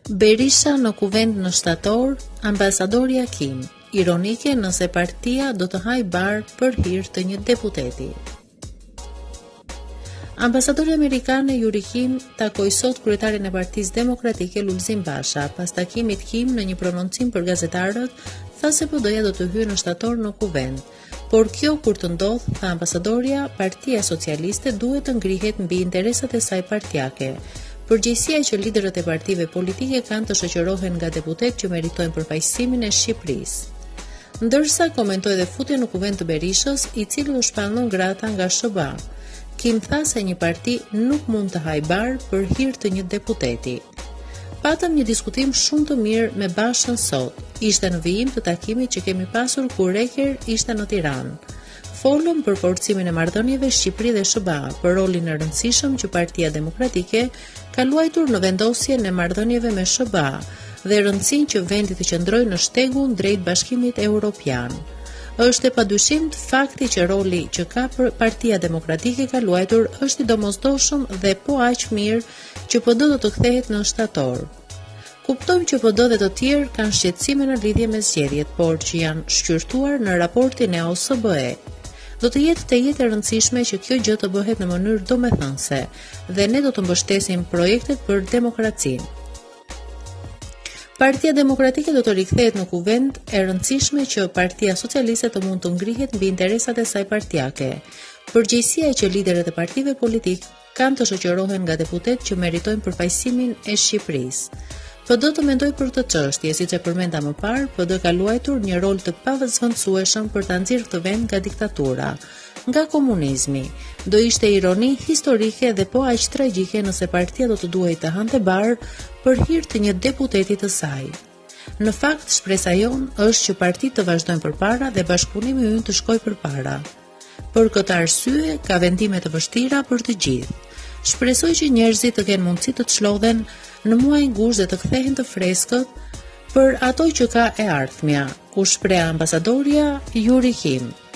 Berisha në kuvent në shtator, ambasadori Akim. Ironike nëse partia do të hajë bar për hir të një deputeti. Ambasadori amerikane Yuri Kim takoi sot kryetarin e Partisë Demokratike Lulzim Basha. Pas takimit Kim në një prononcim për gazetarët, tha se PD-ja do të hyjë në shtator në kuvent. Por kjo kur të ndodh, tha ambasadoria, Partia Socialiste duhet të ngrihet mbi interesat e saj partijake. Përgjegjësia që liderët e partive politike kanë të shoqërohen nga deputet që meritojnë përfaqësimin e Shqipërisë. Ndërsa komentoi dhe futjen në kuvent të Berishës, i cili u shpallon grata nga SBA. Kim tha se një parti nuk mund të hajë bar për hir të një deputeti. Patëm një diskutim shumë të mirë me Bashën sot. Ishte në vijim të takimit që kemi pasur kur Reker ishte në Tiranë. Folëm për forcimin e marrëdhënieve Shqipëri dhe SBA, për rolin e rëndësishëm që Partia Demokratike ka luajtur në vendosjen e marrëdhënieve me SBA dhe rëndësinë që vendi të qëndrojë në shtegun drejt Bashkimit Evropian. Është e padyshim fakti që roli që ka Partia Demokratike ka luajtur është i domosdoshëm dhe po aq mirë që PD do të kthehet në shtator. Kuptojmë që PD dhe të tjerë kanë shqetësime në lidhje me zgjedhjet, por që janë shqyrtuar në raportin e OSBE. Do të jetë e rëndësishme që kjo gjë të bëhet në mënyrë domethënëse dhe ne do të mbështesim projektet për demokracinë. Partia Demokratike do të rikthehet në kuvent, e rëndësishme që Partia Socialiste të mund të ngrihet mbi interesat e saj partijake. Përgjegjësia që liderët e partive politik kanë të shoqërohen nga deputet që meritojnë përfaqësimin e Shqipërisë. PD të mendoj për këtë çështje, siç e përmenda më parë, PD ka luajtur një rol të pavëzhgëncueshëm për ta nxjerrë këtë vend nga diktatura, nga komunizmi. Do ishte ironi historike dhe po aq tragjike nëse partia do të duhej të hante bar për hir të një deputeti të saj. Në fakt, shpresa jon është që partitë të vazhdojnë përpara dhe bashkëpunimi ynë të shkojë përpara. Për këtë arsye, ka vendime të vështira për të gjithë. Shpresoj që njerëzit të kenë mundësi të çlodhen në muajin gusht dhe të kthehen të freskët për ato që ka e ardhmja, u shpreh ambasadoria Yuri Kim.